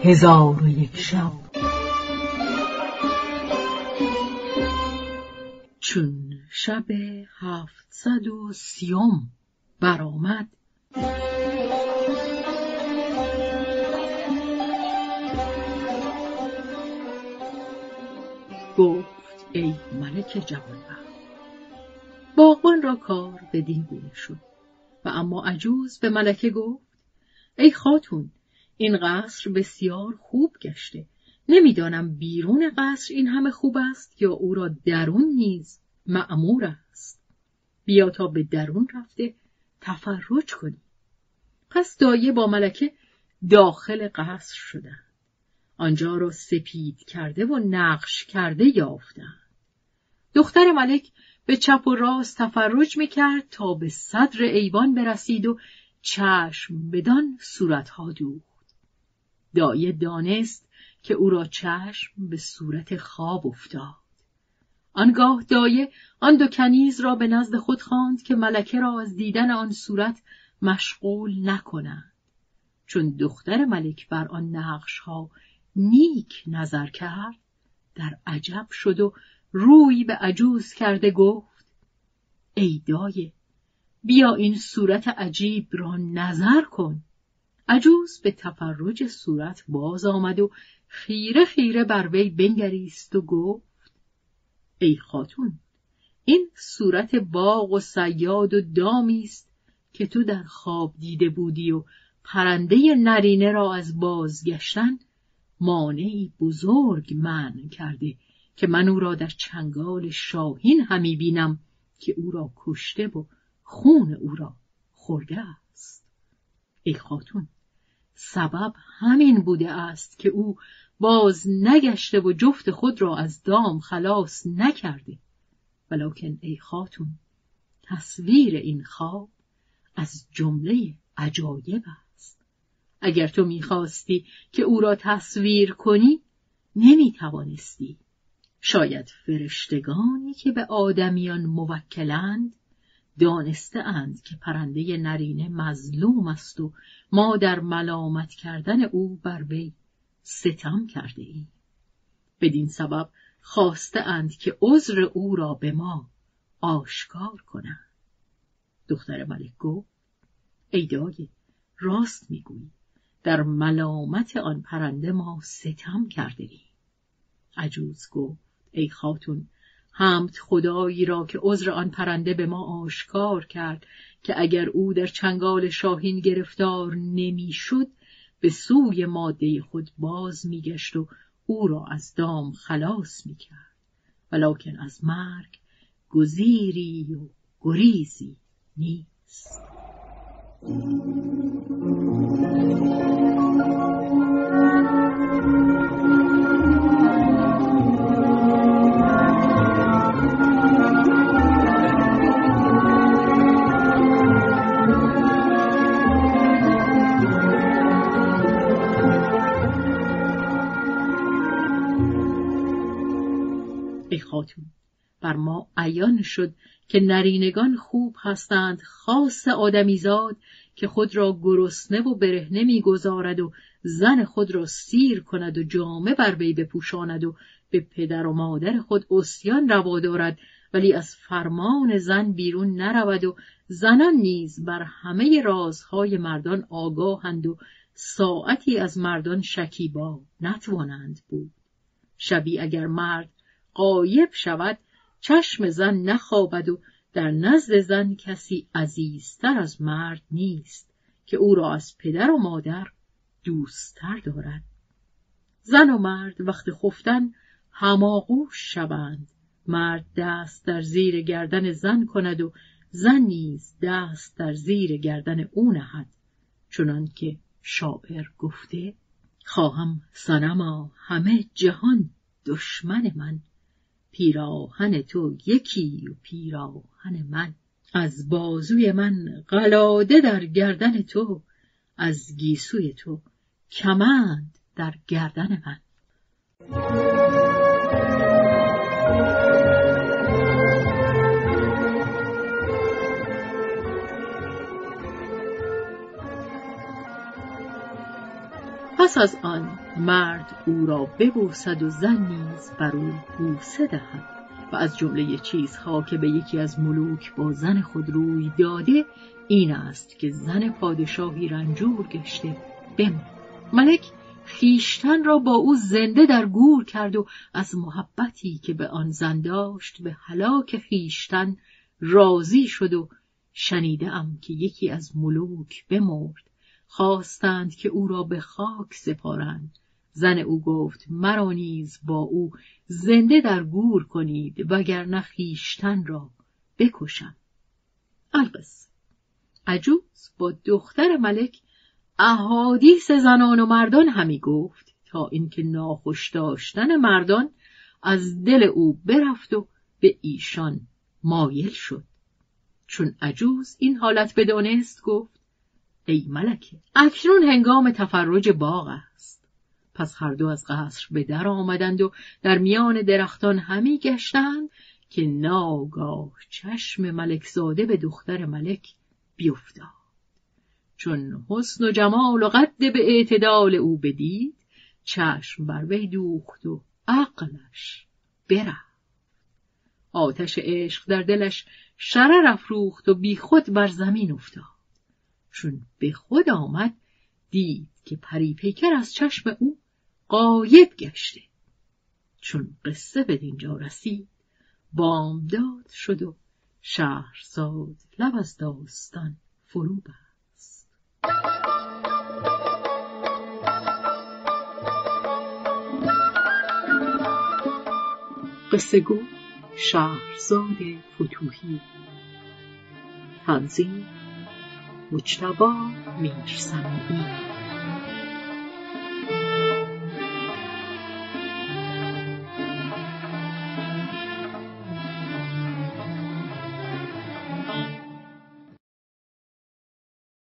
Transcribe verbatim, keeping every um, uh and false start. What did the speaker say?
هزار و یک شب. چون شب هفتصد و سیوم برآمد، گفت ای ملک جوانبخت. باغبان را کار بدین گونه شد و اما عجوز به ملکه گفت ای خاتون، این قصر بسیار خوب گشته. نمیدانم بیرون قصر این همه خوب است یا او را درون نیز مأمور است. بیا تا به درون رفته تفرج کنی. پس دایه با ملکه داخل قصر شدند. آنجا را سپید کرده و نقش کرده یافتند. دختر ملک به چپ و راست تفرج میکرد تا به صدر ایوان برسید و چشم بدان صورتها دوخت. دایه دانست که او را چشم به صورت خواب افتاد. آنگاه دایه آن دو کنیز را به نزد خود خواند که ملکه را از دیدن آن صورت مشغول نکنند. چون دختر ملک بر آن نقشها نیک نظر کرد، در عجب شد و روی به عجوز کرده گفت ای دایه، بیا این صورت عجیب را نظر کن. عجوز به تفرج صورت باز آمد و خیره خیره بر وی بنگریست و گفت ای خاتون، این صورت باغ و صیاد و دامی است که تو در خواب دیده بودی و پرنده نرینه را از بازگشتن مانعی بزرگ منع کرده که من او را در چنگال شاهین همی بینم که او را کشته و خون او را خورده است. ای خاتون، سبب همین بوده است که او باز نگشته و جفت خود را از دام خلاص نکرده. ولکن ای خاتون، تصویر این خواب از جمله عجایب است. اگر تو میخواستی که او را تصویر کنی، نمیتوانستی. شاید فرشتگانی که به آدمیان موکلند دانسته اند که پرنده نرینه مظلوم است و ما در ملامت کردن او بر وی ستم کرده ایم. بدین سبب خواسته اند که عذر او را به ما آشکار کنند. دختر ملک گفت ای دایه، راست میگویی، در ملامت آن پرنده ما ستم کرده ایم. عجوز گفت ای خاتون، حمد خدایی را که عذر آن پرنده به ما آشکار کرد که اگر او در چنگال شاهین گرفتار نمیشد، به سوی ماده خود باز میگشت و او را از دام خلاص میکرد. ولکن از مرگ گزیری و گریزی نیست. ای خاتون، بر ما عیان شد که نرینگان خوب هستند، خاص آدمیزاد که خود را گرسنه و برهنه می‌گذارد و زن خود را سیر کند و جامه بر وی بپوشاند و به پدر و مادر خود عصیان روا دارد، ولی از فرمان زن بیرون نرود و زنان نیز بر همه رازهای مردان آگاهند و ساعتی از مردان شکیبا نتوانند بود. شبی اگر مرد غایب شود، چشم زن نخوابد و در نزد زن کسی عزیزتر از مرد نیست که او را از پدر و مادر دوستتر دارد. زن و مرد وقت خفتن هماغوش شوند. مرد دست در زیر گردن زن کند و زن نیز دست در زیر گردن او نهد، چنان که شاعر گفته خواهم صنما همه جهان دشمن من، پیراهن تو یکی و پیراهن من. از بازوی من قلاده در گردن تو، از گیسوی تو کمند در گردن من. پس از آن مرد او را ببوسد و زن نیز بر او بوسه دهد و از جمله چیزها که به یکی از ملوک با زن خود روی داده این است که زن پادشاهی رنجور گشته بماند. ملک خویشتن را با او زنده در گور کرد و از محبتی که به آن زن داشت به هلاک خویشتن راضی شد و شنیده‌ام که یکی از ملوک بمرد، خواستند که او را به خاک سپارند. زن او گفت مرا نیز با او زنده در گور کنید وگرنه خویشتن را بکشم. القصه عجوز با دختر ملک احادیث زنان و مردان همی گفت تا اینکه ناخوش داشتن مردان از دل او برفت و به ایشان مایل شد. چون عجوز این حالت بدانست گفت ای ملکه، اکنون هنگام تفرج باغ است. پس هر دو از قصر به در آمدند و در میان درختان همی گشتند که ناگاه چشم ملک زاده به دختر ملک بیفتاد. چون حسن و جمال و قد به اعتدال او بدید، چشم بر وی دوخت و عقلش برفت. آتش عشق در دلش شرر افروخت و بی خود بر زمین افتاد. چون به خود آمد دید که پری پیکر از چشم او غایب گشته. چون قصه به دینجا رسید بامداد شد و شهرزاد لب از داستان فرو بست. قصه گو شهرزاد فتوحی. تنظیم مجتبی میرسمی.